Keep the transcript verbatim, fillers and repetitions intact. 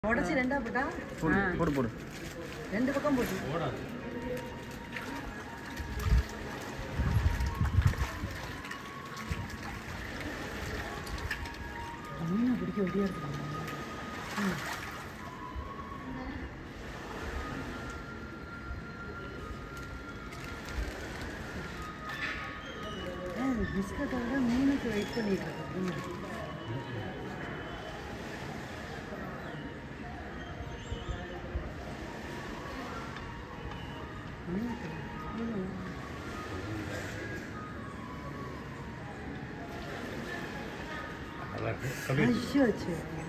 உடச்சி ரெண்டா போட்டா போடு போடு ரெண்டு பக்கம் போட்டு ஓடாது. மீனை பிடிக்க ஒடியா இருக்காங்க. பிஸ்கட்டோட மீனுக்கு வெயிட் பண்ணிட்டு இருக்கேன். நல்லா இருக்கு. கம்மி. ஐயோ,